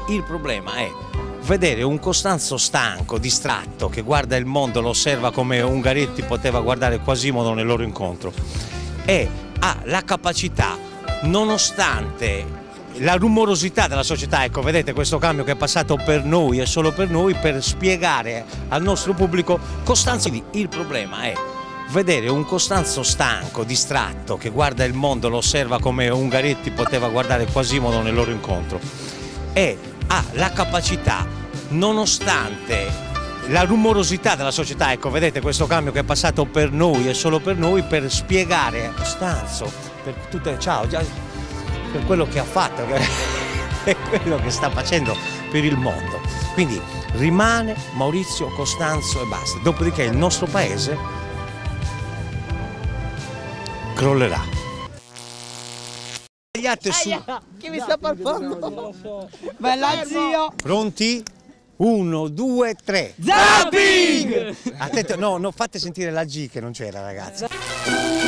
Il problema è vedere un Costanzo stanco, distratto, che guarda il mondo, lo osserva come Ungaretti poteva guardare Quasimodo nel loro incontro, e ha la capacità, nonostante la rumorosità della società, ecco, vedete questo cambio che è passato per noi e solo per noi, per spiegare al nostro pubblico Costanzo. Il problema è vedere un Costanzo stanco, distratto, che guarda il mondo, lo osserva come Ungaretti poteva guardare Quasimodo nel loro incontro, e ha la capacità, nonostante la rumorosità della società, ecco, vedete questo cambio che è passato per noi e solo per noi, per spiegare a Costanzo, per tutte, ciao, per quello che ha fatto e quello che sta facendo per il mondo. Quindi rimane Maurizio Costanzo e basta. Dopodiché il nostro paese crollerà. Chi mi sta parlando? Bella zio! Pronti? 1, 2, 3. Zapping! Attento, no, fate sentire la G che non c'era, ragazzi.